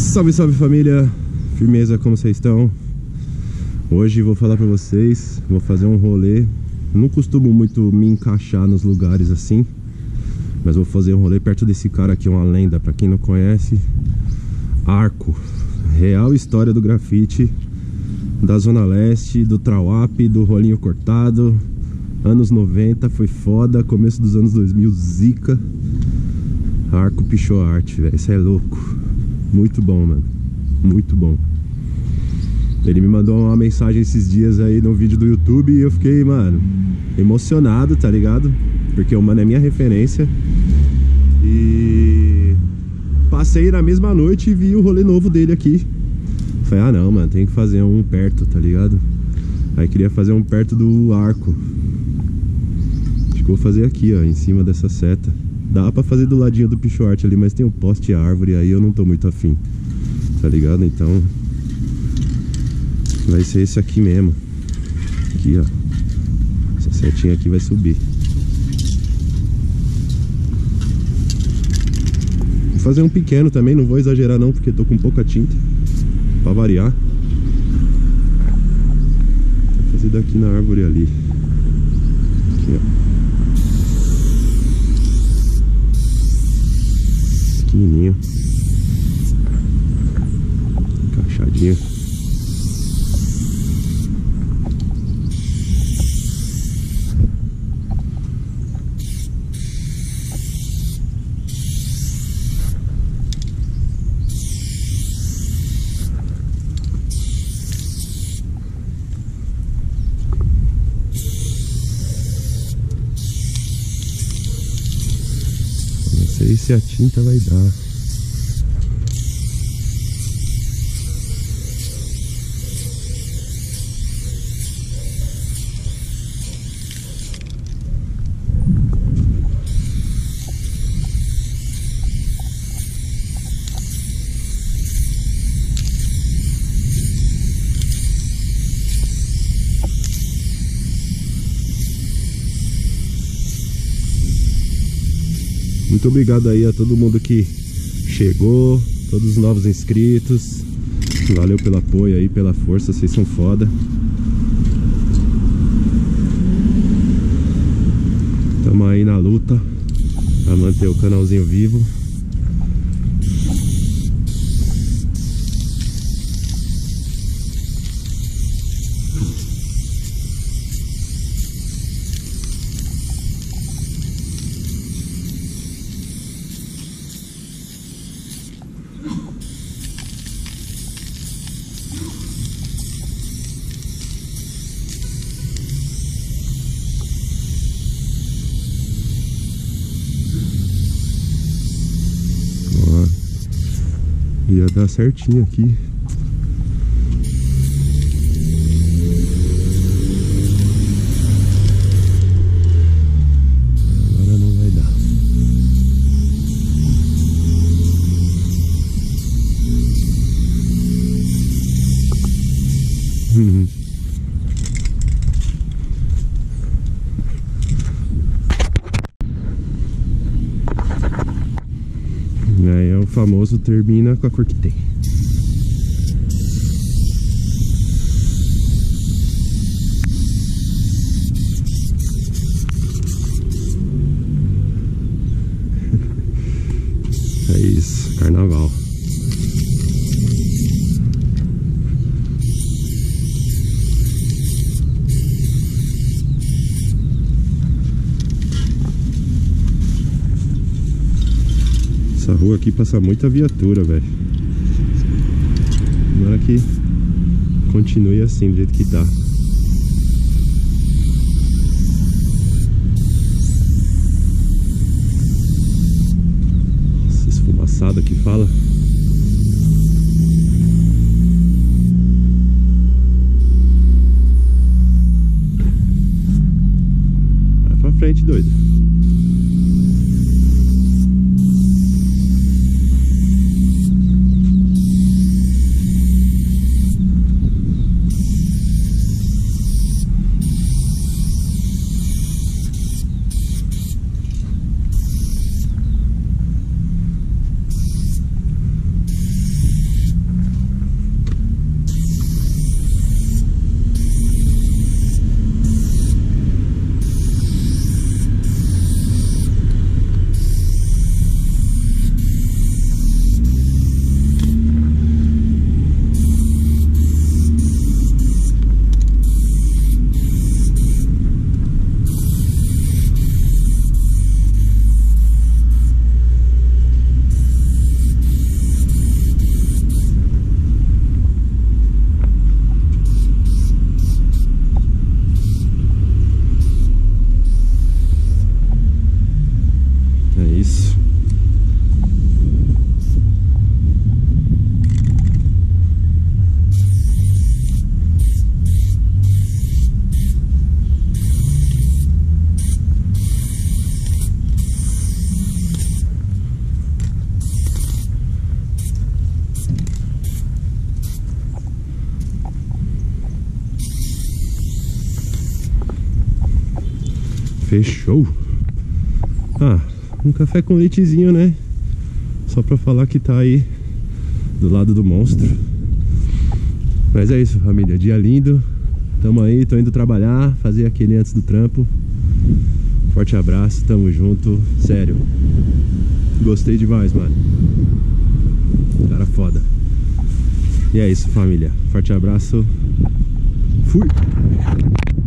Salve, salve família, firmeza, como vocês estão? Hoje vou falar pra vocês, vou fazer um rolê. Não costumo muito me encaixar nos lugares assim, mas vou fazer um rolê perto desse cara aqui, uma lenda, pra quem não conhece. Arco, real história do grafite da Zona Leste, do Trawap, do rolinho cortado. Anos 90, foi foda, começo dos anos 2000, zica. Arco Pichot Art, velho, isso é louco. Muito bom, mano, muito bom. Ele me mandou uma mensagem esses dias aí no vídeo do YouTube e eu fiquei, mano, emocionado, tá ligado? Porque o mano é minha referência. E passei na mesma noite e vi o rolê novo dele aqui. Falei, ah não, mano, tem que fazer um perto, tá ligado? Aí queria fazer um perto do Arco. Acho que vou fazer aqui, ó, em cima dessa seta. Dá pra fazer do ladinho do Pichot Art ali, mas tem um poste e árvore, aí eu não tô muito afim, tá ligado? Então vai ser esse aqui mesmo. Aqui, ó. Essa setinha aqui vai subir. Vou fazer um pequeno também, não vou exagerar não, porque tô com pouca tinta, pra variar. Vou fazer daqui na árvore ali. Aqui, ó. Pequenininho, encaixadinho. Não sei se a tinta vai dar. Muito obrigado aí a todo mundo que chegou, todos os novos inscritos. Valeu pelo apoio aí, pela força, vocês são foda. Tamo aí na luta pra manter o canalzinho vivo. Ia dar certinho aqui. Agora não vai dar. Aí é o famoso termina com a cor que tem. É isso, carnaval. Essa rua aqui passa muita viatura, velho. Tomara que continue assim, do jeito que tá. Nossa, esfumaçada que fala. Vai pra frente, doido. Fechou. Ah, um café com leitezinho, né? Só pra falar que tá aí do lado do monstro. Mas é isso, família, dia lindo. Tamo aí, tô indo trabalhar, fazer aquele antes do trampo. Forte abraço, tamo junto. Sério, gostei demais, mano. Cara foda. E é isso, família. Forte abraço. Fui!